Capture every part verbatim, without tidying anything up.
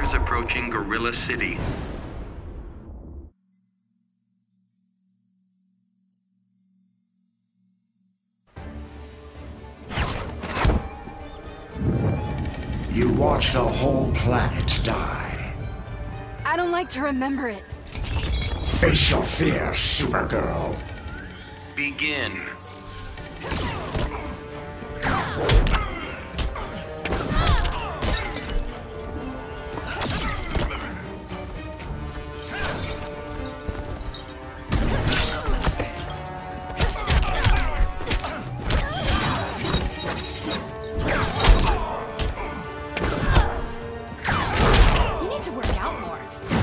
Fighters approaching Gorilla City. You watched a whole planet die. I don't like to remember it. Face your fear, Supergirl. Begin. You need to work out more.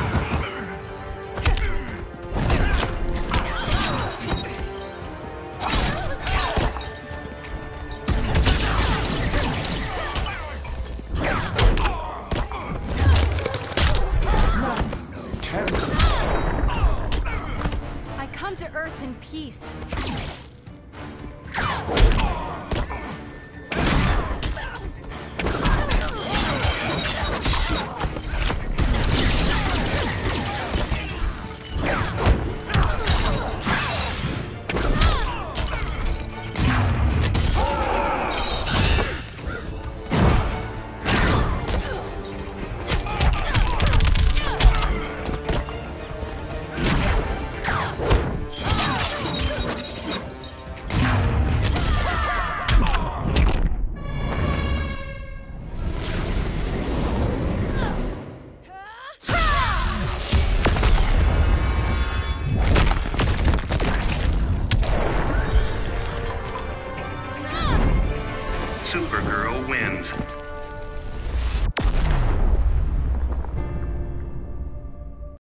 I come to Earth in peace. Supergirl wins.